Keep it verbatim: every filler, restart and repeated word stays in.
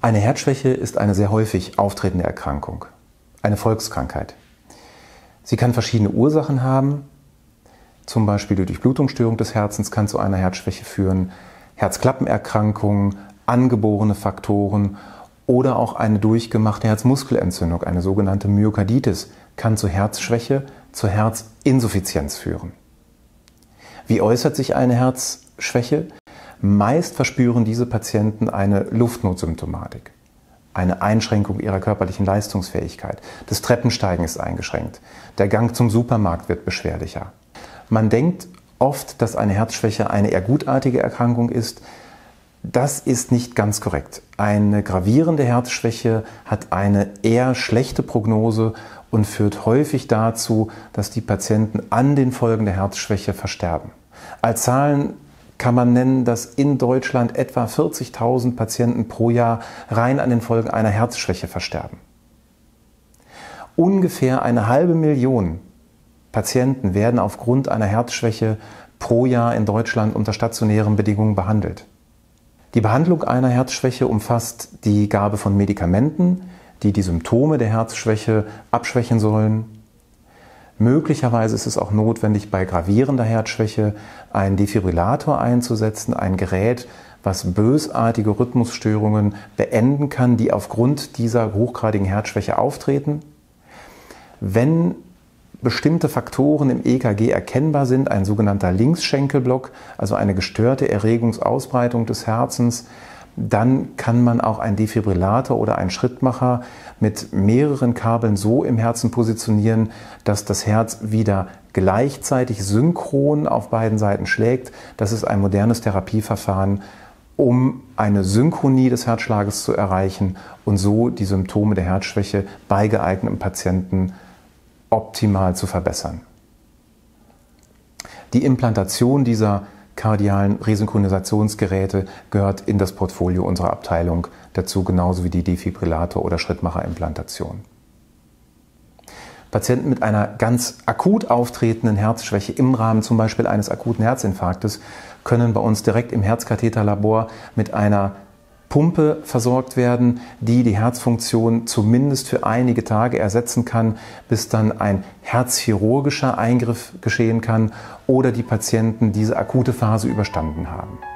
Eine Herzschwäche ist eine sehr häufig auftretende Erkrankung, eine Volkskrankheit. Sie kann verschiedene Ursachen haben, zum Beispiel die Durchblutungsstörung des Herzens kann zu einer Herzschwäche führen, Herzklappenerkrankungen, angeborene Faktoren oder auch eine durchgemachte Herzmuskelentzündung, eine sogenannte Myokarditis, kann zu Herzschwäche, zur Herzinsuffizienz führen. Wie äußert sich eine Herzschwäche? Meist verspüren diese Patienten eine Luftnotsymptomatik, eine Einschränkung ihrer körperlichen Leistungsfähigkeit. Das Treppensteigen ist eingeschränkt, der Gang zum Supermarkt wird beschwerlicher. Man denkt oft, dass eine Herzschwäche eine eher gutartige Erkrankung ist. Das ist nicht ganz korrekt. Eine gravierende Herzschwäche hat eine eher schlechte Prognose und führt häufig dazu, dass die Patienten an den Folgen der Herzschwäche versterben. Als Zahlen kann man nennen, dass in Deutschland etwa vierzigtausend Patienten pro Jahr rein an den Folgen einer Herzschwäche versterben. Ungefähr eine halbe Million Patienten werden aufgrund einer Herzschwäche pro Jahr in Deutschland unter stationären Bedingungen behandelt. Die Behandlung einer Herzschwäche umfasst die Gabe von Medikamenten, die die Symptome der Herzschwäche abschwächen sollen. Möglicherweise ist es auch notwendig, bei gravierender Herzschwäche einen Defibrillator einzusetzen, ein Gerät, was bösartige Rhythmusstörungen beenden kann, die aufgrund dieser hochgradigen Herzschwäche auftreten. Wenn bestimmte Faktoren im E K G erkennbar sind, ein sogenannter Linksschenkelblock, also eine gestörte Erregungsausbreitung des Herzens, dann kann man auch einen Defibrillator oder einen Schrittmacher mit mehreren Kabeln so im Herzen positionieren, dass das Herz wieder gleichzeitig synchron auf beiden Seiten schlägt. Das ist ein modernes Therapieverfahren, um eine Synchronie des Herzschlages zu erreichen und so die Symptome der Herzschwäche bei geeigneten Patienten optimal zu verbessern. Die Implantation dieser kardialen Resynchronisationsgeräte gehört in das Portfolio unserer Abteilung dazu, genauso wie die Defibrillator- oder Schrittmacherimplantation. Patienten mit einer ganz akut auftretenden Herzschwäche im Rahmen zum Beispiel eines akuten Herzinfarktes können bei uns direkt im Herzkatheterlabor mit einer Pumpe versorgt werden, die die Herzfunktion zumindest für einige Tage ersetzen kann, bis dann ein herzchirurgischer Eingriff geschehen kann oder die Patienten diese akute Phase überstanden haben.